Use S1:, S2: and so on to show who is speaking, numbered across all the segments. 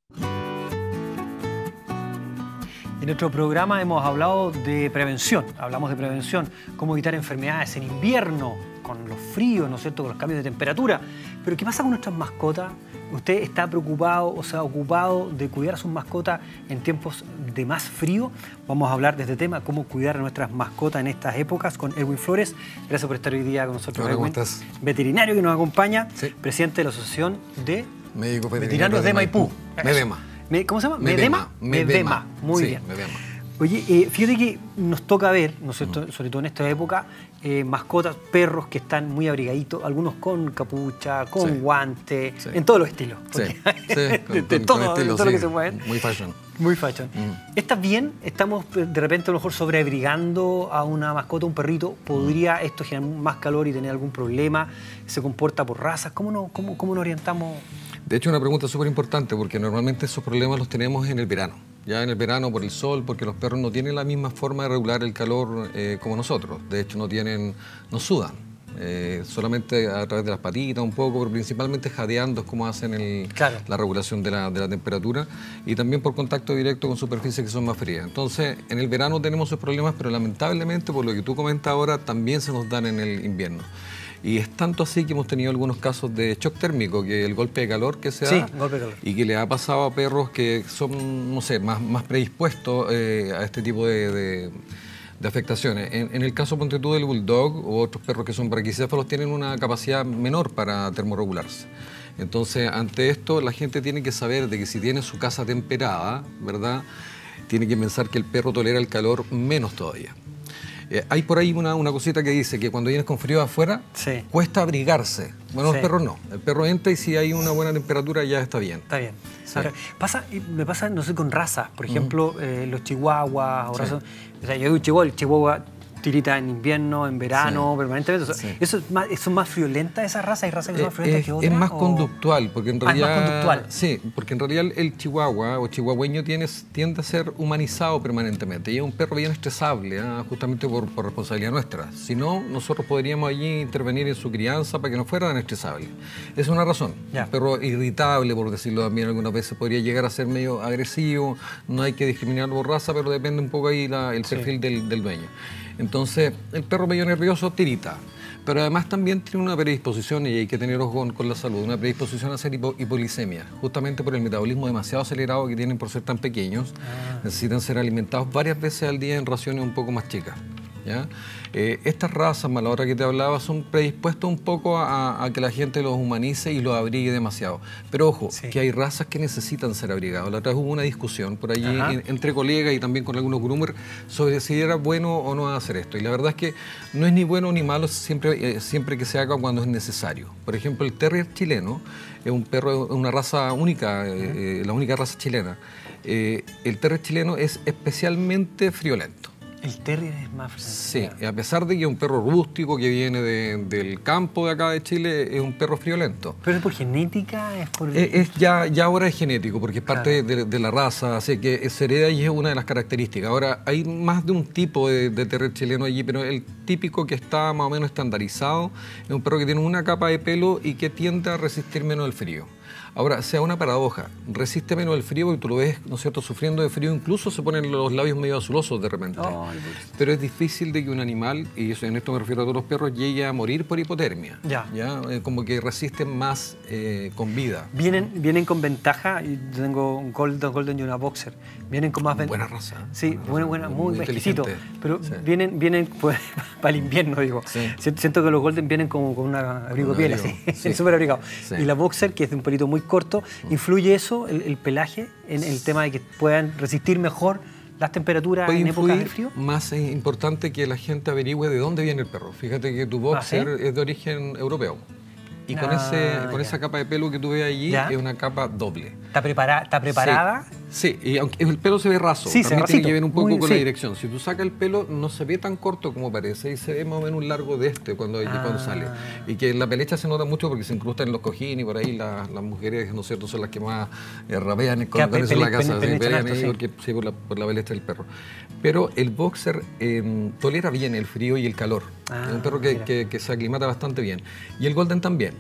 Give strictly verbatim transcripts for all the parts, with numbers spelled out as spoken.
S1: En nuestro programa hemos hablado de prevención, hablamos de prevención, cómo evitar enfermedades en invierno, con los fríos, ¿no es cierto?, con los cambios de temperatura. Pero ¿qué pasa con nuestras mascotas? ¿Usted está preocupado o se ha ocupado de cuidar a sus mascotas en tiempos de más frío? Vamos a hablar de este tema, cómo cuidar a nuestras mascotas en estas épocas, con Erwin Flores. Gracias por estar hoy día con nosotros,
S2: Hola,
S1: Erwin.
S2: ¿cómo estás?
S1: Veterinario que nos acompaña,
S2: sí.
S1: Presidente de la Asociación de
S2: Médicos
S1: Veterinarios de Maipú.
S2: Medema.
S1: ¿Cómo se llama?
S2: Medema.
S1: Medema. Medema. Muy
S2: sí,
S1: bien.
S2: Medema.
S1: Oye, eh, fíjate que nos toca ver, ¿no es cierto?, sobre todo en esta época, eh, mascotas, perros que están muy abrigaditos, algunos con capucha, con
S2: sí.
S1: guante,
S2: sí.
S1: en todos los estilos.
S2: Sí, sí,
S1: de,
S2: con,
S1: de
S2: con,
S1: todo,
S2: con estilo,
S1: de todo
S2: sí.
S1: lo que se mueven.
S2: Muy fashion.
S1: Muy fashion. Mm. ¿Estás bien? ¿Estamos de repente a lo mejor sobreabrigando a una mascota, un perrito? ¿Podría esto generar más calor y tener algún problema? ¿Se comporta por razas? ¿Cómo, no, cómo, cómo nos orientamos?
S2: De hecho, una pregunta súper importante, porque normalmente esos problemas los tenemos en el verano. Ya en el verano por el sol, porque los perros no tienen la misma forma de regular el calor eh, como nosotros. De hecho, no tienen, no sudan. Eh, solamente a través de las patitas un poco, pero principalmente jadeando es como hacen el, claro. la regulación de la, de la temperatura, y también por contacto directo con superficies que son más frías. Entonces, en el verano tenemos esos problemas, pero lamentablemente, por lo que tú comentas ahora, también se nos dan en el invierno. Y es tanto así que hemos tenido algunos casos de shock térmico, que el golpe de calor que se
S1: sí,
S2: da
S1: golpe de calor.
S2: Y que le ha pasado a perros que son, no sé, más, más predispuestos eh, a este tipo de, de, de afectaciones. En, en el caso, ponte tú, del bulldog o otros perros que son braquicéfalos, tienen una capacidad menor para termorregularse. Entonces, ante esto, la gente tiene que saber de que si tiene su casa temperada, ¿verdad?, tiene que pensar que el perro tolera el calor menos todavía. Eh, hay por ahí una, una cosita que dice que cuando vienes con frío afuera, sí. cuesta abrigarse. Bueno, sí. el perro no. El perro entra y si hay una buena temperatura ya está bien.
S1: Está bien. Sí. Ahora, pasa, me pasa, no sé, con razas. Por ejemplo, uh-huh. eh, los chihuahuas. O, sí. razas, o sea, yo digo un chihuahua, el chihuahua tirita en invierno, en verano, sí. permanentemente. O sea, sí. ¿eso es más, ¿Son más violentas esas razas? ¿Hay razas que son más violentas
S2: es,
S1: que otras?
S2: Es más
S1: o...
S2: conductual, porque en realidad...
S1: Ah, es más conductual.
S2: Sí, porque en realidad el chihuahua o chihuahueño tiene, tiende a ser humanizado permanentemente. Y es un perro bien estresable, ¿eh? justamente por, por responsabilidad nuestra. Si no, nosotros podríamos allí intervenir en su crianza para que no fuera tan estresable. Esa es una razón. Ya. Un perro irritable, por decirlo también algunas veces, podría llegar a ser medio agresivo. No hay que discriminar por raza, pero depende un poco ahí la, el perfil sí. del, del dueño. Entonces, el perro medio nervioso tirita, pero además también tiene una predisposición, y hay que tener ojo con, con la salud, una predisposición a hacer hipo, hipoglicemia, justamente por el metabolismo demasiado acelerado que tienen por ser tan pequeños. Ah. Necesitan ser alimentados varias veces al día en raciones un poco más chicas. ¿Ya? Eh, estas razas, a la hora que te hablaba, son predispuestos un poco a, a que la gente los humanice y los abrigue demasiado. Pero ojo, sí. que hay razas que necesitan ser abrigadas. La otra vez hubo una discusión por allí en, entre colegas y también con algunos groomers sobre si era bueno o no hacer esto. Y la verdad es que no es ni bueno ni malo siempre, eh, siempre que se haga cuando es necesario. Por ejemplo, el terrier chileno es un perro, una raza única, eh, la única raza chilena. Eh, el terrier chileno es especialmente friolento.
S1: El terrier es más friolento.
S2: Sí, a pesar de que es un perro rústico que viene de, del campo de acá de Chile, es un perro friolento.
S1: ¿Pero es por genética? Es, por...
S2: es, es ya, ya ahora es genético, porque es parte claro. de, de la raza, así que se hereda y es una de las características. Ahora, hay más de un tipo de, de terrier chileno allí, pero el típico que está más o menos estandarizado es un perro que tiene una capa de pelo y que tiende a resistir menos el frío. Ahora, sea una paradoja, resiste menos el frío porque tú lo ves, ¿no es cierto?, sufriendo de frío, incluso se ponen los labios medio azulosos de repente. Oh, pero es difícil de que un animal, y eso, en esto me refiero a todos los perros, llegue a morir por hipotermia. Ya. ¿Ya? Eh, como que resisten más eh, con vida.
S1: Vienen, vienen con ventaja, yo tengo un Golden, Golden y una Boxer, vienen con más ventaja.
S2: Buena raza.
S1: Sí,
S2: buena,
S1: buena, buena, muy, muy exquisito. Pero
S2: sí.
S1: vienen, vienen pues, para el invierno, digo. Sí. Siento que los Golden vienen como con un abrigo de piel, así, sí. súper abrigado. Sí. Y la Boxer, que es de un pelito muy corto, ¿influye eso, el, el pelaje, en el tema de que puedan resistir mejor las temperaturas en épocas de frío?
S2: Más es importante que la gente averigüe de dónde viene el perro. Fíjate que tu Boxer ¿Ah, sí? es de origen europeo. Y con, ah, ese, con esa capa de pelo que tú ves allí, ¿ya? Es una capa doble.
S1: ¿Está, prepara, está preparada?
S2: Sí, sí, y aunque el pelo se ve raso,
S1: sí,
S2: también tiene que ver un poco
S1: Muy,
S2: con
S1: sí.
S2: la dirección. Si tú sacas el pelo, no se ve tan corto como parece, y se ve más o menos un largo de este cuando, ah. cuando sale. Y que en la pelecha se nota mucho porque se incrusta en los cojines y por ahí la, las mujeres, ¿no es cierto?, son las que más eh, rapean con, con eso en la casa. Se pelean ahí porque, sí, por, la, por la pelecha del perro. Pero el Boxer eh, tolera bien el frío y el calor. Ah, es un perro que, que, que se aclimata bastante bien. Y el Golden también.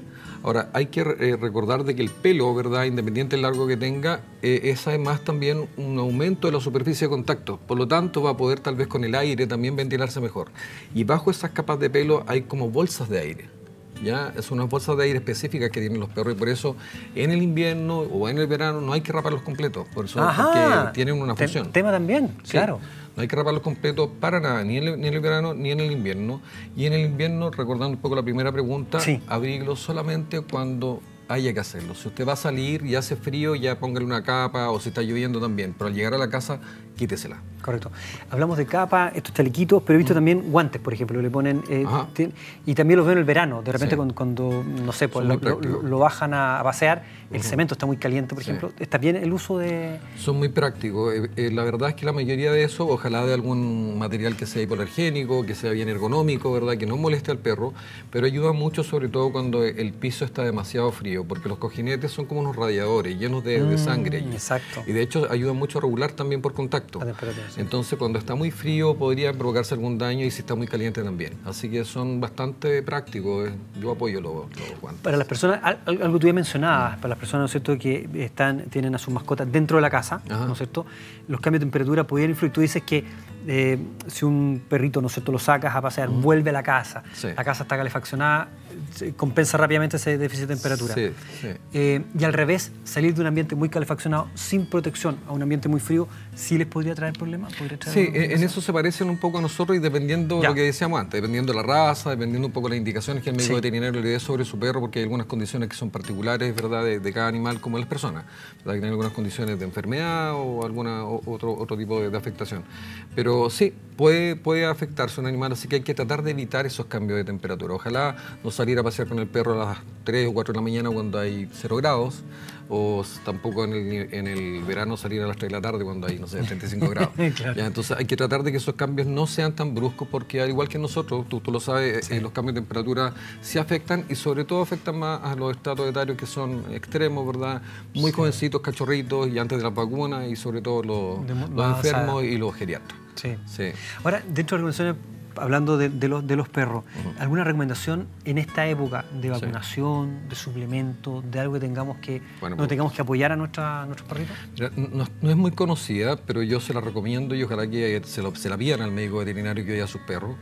S2: Ahora, hay que eh, recordar de que el pelo, ¿verdad?, independiente del largo que tenga, eh, es además también un aumento de la superficie de contacto. Por lo tanto, va a poder tal vez con el aire también ventilarse mejor. Y bajo esas capas de pelo hay como bolsas de aire. ¿Ya? Son unas bolsas de aire específicas que tienen los perros y por eso en el invierno o en el verano no hay que raparlos completos, por eso
S1: Ajá.
S2: porque tienen una función.
S1: Tema también,
S2: sí.
S1: Claro.
S2: No hay que raparlos completos para nada, ni en, el, ni en el verano ni en el invierno. Y en el invierno, recordando un poco la primera pregunta, sí. abríguelos solamente cuando haya que hacerlo. Si usted va a salir y hace frío, ya póngale una capa, o si está lloviendo también, pero al llegar a la casa, quítesela.
S1: Correcto. Hablamos de capa, estos chalequitos, pero he visto mm. también guantes, por ejemplo, le ponen... Eh, tiene, y también los veo en el verano, de repente sí. cuando, cuando, no sé, pues lo, lo, lo bajan a, a pasear, el uh-huh. cemento está muy caliente, por sí. ejemplo. ¿Está bien el uso de...?
S2: Son muy prácticos. Eh, eh, la verdad es que la mayoría de eso, ojalá de algún material que sea hipoalergénico, que sea bien ergonómico, ¿verdad?, que no moleste al perro, pero ayuda mucho sobre todo cuando el piso está demasiado frío, porque los cojinetes son como unos radiadores llenos de, mm, de sangre.
S1: Exacto.
S2: Y de hecho ayudan mucho a regular también por contacto. Sí. Entonces cuando está muy frío podría provocarse algún daño y si está muy caliente también. Así que son bastante prácticos. Yo apoyo los, los guantes.
S1: Para las personas, algo que tú ya mencionabas, para las personas, ¿no es cierto?, que están, tienen a sus mascotas dentro de la casa, Ajá. ¿no es cierto?, los cambios de temperatura podrían influir. Tú dices que eh, si un perrito, ¿no es cierto?, lo sacas a pasear, uh-huh. vuelve a la casa, sí. la casa está calefaccionada, compensa rápidamente ese déficit de temperatura.
S2: Sí, sí.
S1: Eh, y al revés, salir de un ambiente muy calefaccionado sin protección a un ambiente muy frío, ¿sí les podría traer problemas? ¿Podría traer
S2: sí, en eso se parecen un poco a nosotros y dependiendo de lo que decíamos antes, dependiendo de la raza, dependiendo un poco de las indicaciones que el médico sí. veterinario le dé sobre su perro, porque hay algunas condiciones que son particulares, ¿verdad?, de, de cada animal como las personas. ¿Verdad? Que tienen algunas condiciones de enfermedad o alguna o, otro, otro tipo de, de afectación. Pero sí, puede, puede afectarse un animal, así que hay que tratar de evitar esos cambios de temperatura. Ojalá no salir a pasear con el perro a las tres o cuatro de la mañana cuando hay cero grados, o tampoco en el, en el verano salir a las tres de la tarde cuando hay, no sé, treinta y cinco grados. Claro. ¿Ya? Entonces hay que tratar de que esos cambios no sean tan bruscos porque al igual que nosotros, tú, tú lo sabes, sí. eh, los cambios de temperatura sí afectan y sobre todo afectan más a los estratos etarios que son extremos, ¿verdad? Muy sí. jovencitos, cachorritos y antes de las vacunas y sobre todo los, de, los enfermos y los geriatras.
S1: Sí. sí. Ahora, dentro de las recomendaciones, hablando de, de, los, de los perros, uh-huh. ¿alguna recomendación en esta época de vacunación, sí. de suplemento, de algo que tengamos que, bueno, no tengamos que apoyar a, nuestra, a nuestros perritos?
S2: Mira, no, no es muy conocida, pero yo se la recomiendo y ojalá que se, lo, se la pidan al médico veterinario que oye a sus perros.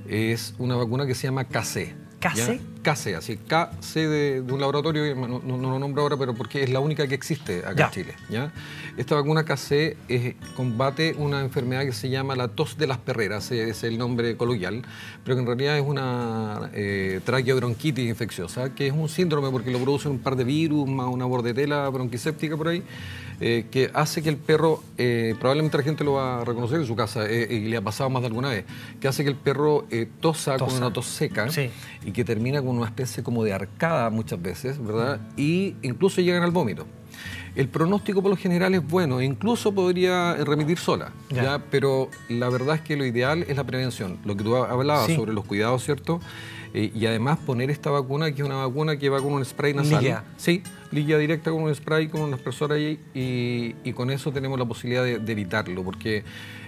S2: Es una vacuna que se llama K C.
S1: ¿K C?
S2: K C, así, K C de, de un laboratorio, no, no, no lo nombro ahora, pero porque es la única que existe acá ya. en Chile. ¿Ya? Esta vacuna K C es, combate una enfermedad que se llama la tos de las perreras, es el nombre coloquial, pero que en realidad es una eh, traqueobronquitis infecciosa, que es un síndrome porque lo producen un par de virus, más una bordetela bronquiséptica por ahí, eh, que hace que el perro, eh, probablemente la gente lo va a reconocer en su casa, eh, y le ha pasado más de alguna vez, que hace que el perro eh, tosa, tosa con una tos seca, sí. y que termina con una especie como de arcada muchas veces, ¿verdad? Y incluso llegan al vómito. El pronóstico por lo general es bueno, incluso podría remitir sola, ¿ya? ¿ya? Pero la verdad es que lo ideal es la prevención, lo que tú hablabas sí. sobre los cuidados, ¿cierto? Eh, y además poner esta vacuna, que es una vacuna que va con un spray nasal.
S1: Liga.
S2: Sí, liga directa con un spray, con una aspersora ahí, y, y con eso tenemos la posibilidad de, de evitarlo, porque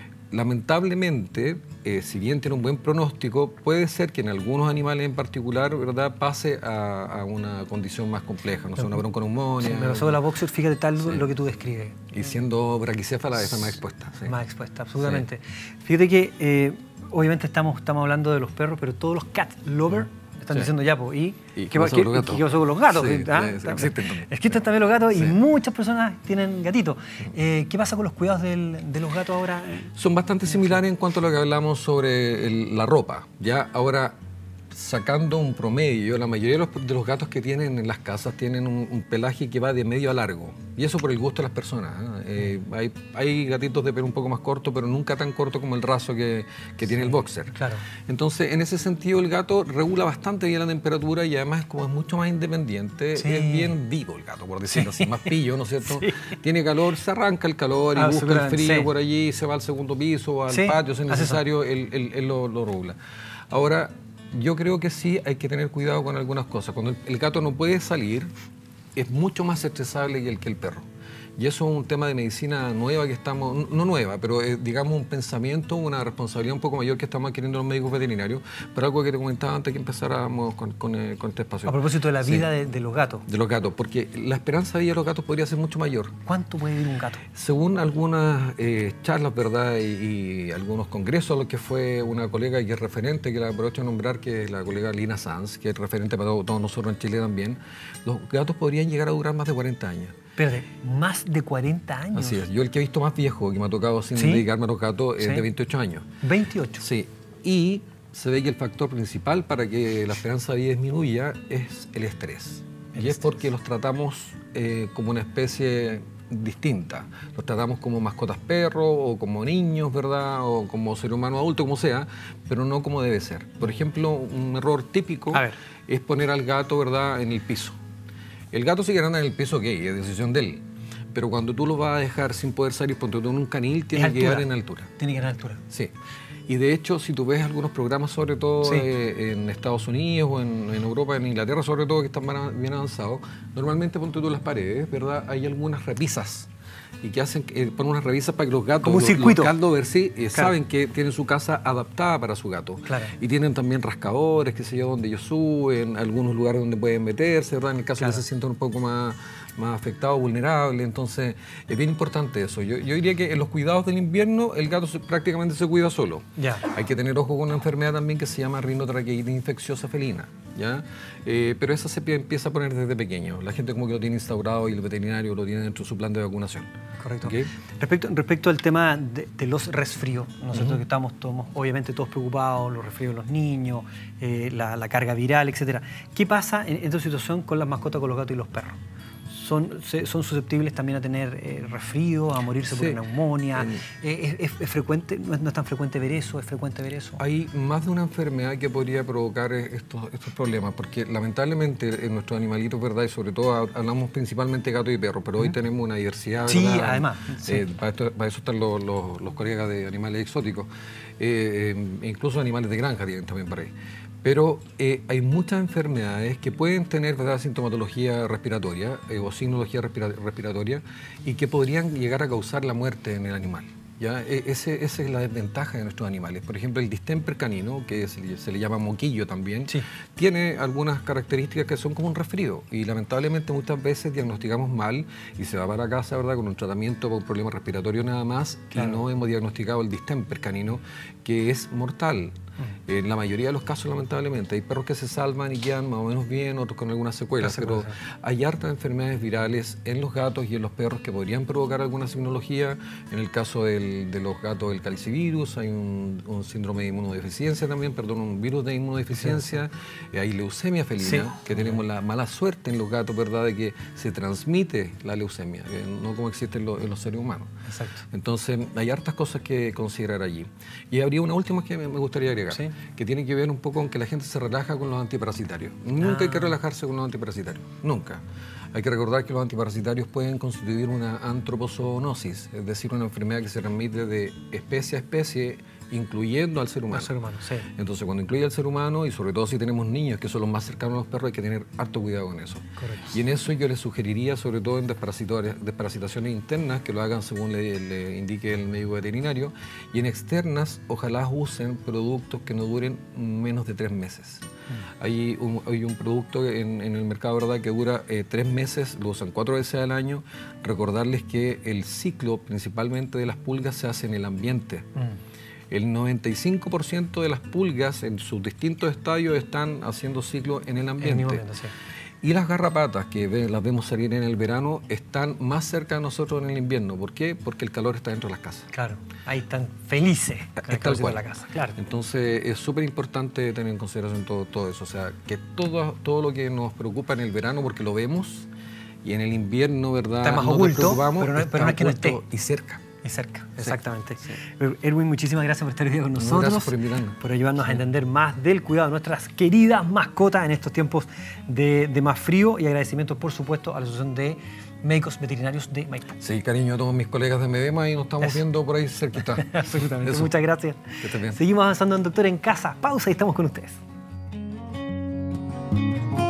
S2: lamentablemente, eh, si bien tiene un buen pronóstico, puede ser que en algunos animales en particular, ¿verdad?, pase a, a una condición más compleja, no sé, una bronconeumonía.
S1: Sí, me pasó la boxer, fíjate tal sí. lo que tú describes.
S2: Y siendo braquicéfala, está más expuesta. Sí.
S1: Más expuesta, absolutamente. Sí. Fíjate que, eh, obviamente estamos, estamos hablando de los perros, pero todos los cat lovers están sí. diciendo ya, pues, ¿y,
S2: ¿Y
S1: qué pasó con los gatos?
S2: Sí,
S1: ¿Ah?
S2: sí, existen también.
S1: Existen también los gatos sí. y muchas personas tienen gatitos. Eh, ¿Qué pasa con los cuidados del, de los gatos ahora?
S2: Son bastante similares en cuanto a lo que hablamos sobre el, la ropa. Ya ahora, sacando un promedio, la mayoría de los, de los gatos que tienen en las casas tienen un, un pelaje que va de medio a largo. Y eso por el gusto de las personas. ¿eh? Eh, hay, hay gatitos de pelo un poco más corto, pero nunca tan corto como el raso que, que tiene sí, el boxer.
S1: Claro.
S2: Entonces, en ese sentido, el gato regula bastante bien la temperatura y además, como es mucho más independiente, sí. es bien vivo el gato, por decirlo sí. así, más pillo, ¿no es cierto? Sí. Tiene calor, se arranca el calor y ah, busca el frío sí. por allí, se va al segundo piso o al sí. patio, si es necesario, él, él, él lo, lo regula. Ahora, yo creo que sí hay que tener cuidado con algunas cosas. Cuando el, el gato no puede salir, es mucho más estresable que el, que el perro. Y eso es un tema de medicina nueva que estamos, no nueva, pero eh, digamos un pensamiento, una responsabilidad un poco mayor que estamos adquiriendo los médicos veterinarios, pero algo que te comentaba antes que empezáramos con, con, eh, con este espacio.
S1: A propósito de la vida
S2: sí.
S1: de, de los gatos.
S2: De los gatos, porque la esperanza de vida de los gatos podría ser mucho mayor.
S1: ¿Cuánto puede vivir un gato?
S2: Según algunas eh, charlas, ¿verdad? Y, y algunos congresos a los que fue una colega que es referente, que la aprovecho de nombrar, que es la colega Lina Sanz, que es referente para todos, todos nosotros en Chile también, los gatos podrían llegar a durar más de cuarenta años.
S1: Espérate, más de cuarenta años.
S2: Así es. Yo el que he visto más viejo, que me ha tocado sin ¿Sí? dedicarme a los gatos, es ¿Sí? de veintiocho años.
S1: veintiocho.
S2: Sí. Y se ve que el factor principal para que la esperanza de vida disminuya es el estrés. El y estrés. Es porque los tratamos eh, como una especie distinta. Los tratamos como mascotas perros o como niños, ¿verdad? O como ser humano adulto, como sea, pero no como debe ser. Por ejemplo, un error típico es poner al gato, ¿verdad?, en el piso. El gato sigue andando en el piso, ok, es decisión de él. Pero cuando tú lo vas a dejar sin poder salir, ponte tú en un canil, tiene que quedar en altura.
S1: Tiene que quedar en altura.
S2: Sí. Y de hecho, si tú ves algunos programas, sobre todo sí. eh, en Estados Unidos o en, en Europa, en Inglaterra, sobre todo, que están bien avanzados, normalmente, ponte tú en las paredes, ¿verdad?, hay algunas repisas. Y que hacen, eh, ponen unas revisas para que los gatos,
S1: como un
S2: los,
S1: circuito.
S2: los caldos, sí, eh,
S1: claro.
S2: saben que tienen su casa adaptada para su gato.
S1: Claro.
S2: Y tienen también rascadores, qué sé yo, donde ellos suben, algunos lugares donde pueden meterse, ¿verdad? En el caso claro. que se sientan un poco más, más afectados, vulnerables. Entonces, es bien importante eso. Yo, yo diría que en los cuidados del invierno, el gato se, prácticamente se cuida solo.
S1: Ya.
S2: Hay que tener ojo con una enfermedad también que se llama rinotraqueitis infecciosa felina. ¿Ya? Eh, pero esa se empieza a poner desde pequeño. La gente como que lo tiene instaurado y el veterinario lo tiene dentro de su plan de vacunación.
S1: Correcto.
S2: ¿Okay?
S1: Respecto, respecto al tema de, de los resfríos, nosotros uh-huh. que estamos todos, obviamente todos preocupados, los resfríos de los niños, eh, la, la carga viral, etcétera. ¿Qué pasa en, en esta situación con las mascotas, con los gatos y los perros? Son, se, son susceptibles también a tener eh, resfrío, a morirse sí. por neumonía. Eh, es, es, es frecuente, no es, no es tan frecuente ver eso, es frecuente ver eso.
S2: Hay más de una enfermedad que podría provocar estos, estos problemas, porque lamentablemente en nuestros animalitos, ¿verdad? Y sobre todo hablamos principalmente de gato y perro, pero ¿Mm? hoy tenemos una diversidad,
S1: sí,
S2: ¿verdad?
S1: Además. Sí.
S2: Eh, para, esto, para eso están los, los, los colegas de animales exóticos. Eh, eh, incluso animales de granja tienen también por ahí. Pero eh, hay muchas enfermedades que pueden tener, ¿verdad?, sintomatología respiratoria eh, o signología respira respiratoria y que podrían llegar a causar la muerte en el animal. ¿Ya? E ese, esa es la desventaja de nuestros animales. Por ejemplo, el distemper canino, que se, se le llama moquillo también, sí. tiene algunas características que son como un resfrío y lamentablemente muchas veces diagnosticamos mal y se va para casa, ¿verdad?, con un tratamiento por un problema respiratorio nada más claro. y no hemos diagnosticado el distemper canino, que es mortal. En la mayoría de los casos, lamentablemente, hay perros que se salvan y quedan más o menos bien, otros con algunas secuelas, pero hay hartas enfermedades virales en los gatos y en los perros que podrían provocar alguna signología. En el caso del, de los gatos, el calicivirus, hay un, un síndrome de inmunodeficiencia también, perdón, un virus de inmunodeficiencia, sí. hay leucemia felina, sí. que tenemos la mala suerte en los gatos, ¿verdad?, de que se transmite la leucemia, que no como existe en, lo, en los seres humanos.
S1: Exacto.
S2: Entonces, hay hartas cosas que considerar allí. Y habría una última que me gustaría agregar. Sí. Que tiene que ver un poco con que la gente se relaja con los antiparasitarios. Nunca ah. hay que relajarse con los antiparasitarios, nunca. Hay que recordar que los antiparasitarios pueden constituir una antropozoonosis, es decir, una enfermedad que se transmite de especie a especie, incluyendo al ser humano.
S1: Al ser humano, sí.
S2: Entonces, cuando incluye al ser humano, y sobre todo si tenemos niños, que son los más cercanos a los perros, hay que tener harto cuidado con eso.
S1: Correcto.
S2: Y en eso yo les sugeriría, sobre todo en desparasitaciones internas, que lo hagan según le, le indique el médico veterinario, y en externas, ojalá usen productos que no duren menos de tres meses. Mm. Hay, un, hay un producto en, en el mercado, ¿verdad?, que dura eh, tres meses, lo usan cuatro veces al año. Recordarles que el ciclo, principalmente de las pulgas, se hace en el ambiente. Mm. El noventa y cinco por ciento de las pulgas en sus distintos estadios están haciendo ciclo en el ambiente.
S1: En el momento, sí.
S2: Y las garrapatas, que ve, las vemos salir en el verano, están más cerca de nosotros en el invierno. ¿Por qué? Porque el calor está dentro de las casas.
S1: Claro, ahí están felices con el calor de la casa. Claro.
S2: Entonces es súper importante tener en consideración todo, todo eso. O sea, que todo, todo lo que nos preocupa en el verano, porque lo vemos, y en el invierno, ¿verdad?,
S1: está más
S2: no
S1: oculto,
S2: nos preocupamos,
S1: pero no, pero no es que no esté.
S2: Y cerca.
S1: Y cerca, exactamente.
S2: Sí.
S1: Erwin, muchísimas gracias por estar hoy día con nosotros.
S2: Gracias por invitarnos.
S1: Por ayudarnos sí. a entender más del cuidado de nuestras queridas mascotas en estos tiempos de, de más frío. Y agradecimientos, por supuesto, a la Asociación de Médicos Veterinarios de Maipú.
S2: Sí, cariño a todos mis colegas de Medema y nos estamos Eso. viendo por ahí cerquita.
S1: Absolutamente. Eso. Muchas gracias.
S2: Que estés bien.
S1: Seguimos avanzando en Doctor en Casa. Pausa y estamos con ustedes.